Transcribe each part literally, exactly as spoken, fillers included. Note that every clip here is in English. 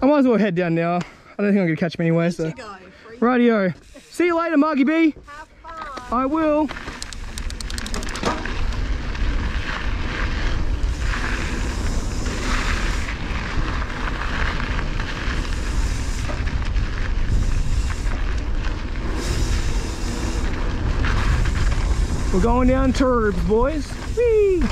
I might as well head down now. I don't think I'm gonna catch him anyway, so. Radio. See you later, Margie B. Have fun. I will. We're going down Turbs, boys. Whee!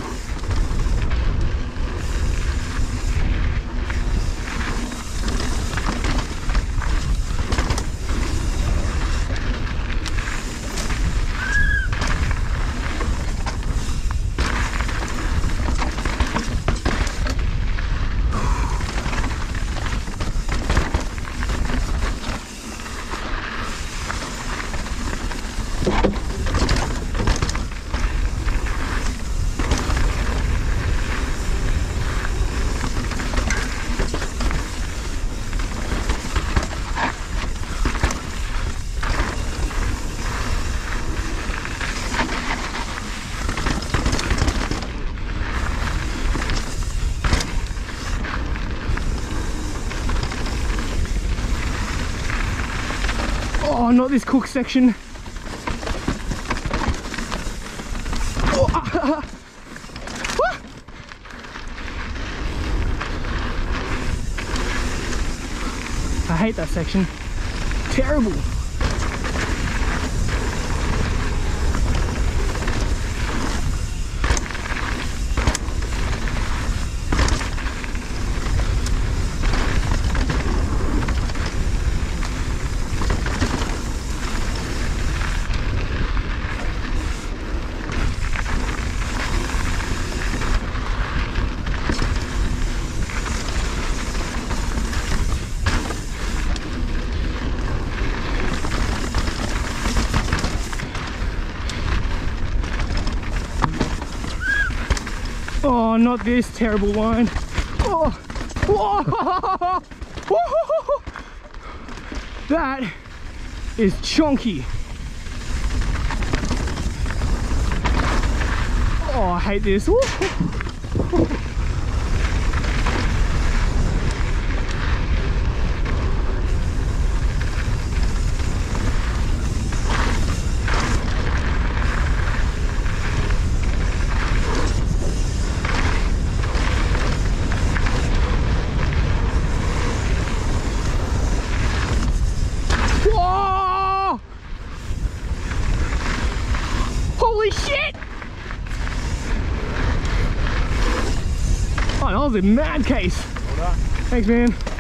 Oh, not this cook section. Oh, ah, ah, ah. I hate that section. Terrible. Oh, not this terrible line. Oh, whoa. That is chunky. Oh, I hate this. Holy shit! Oh, that was a mad case. Thanks, man.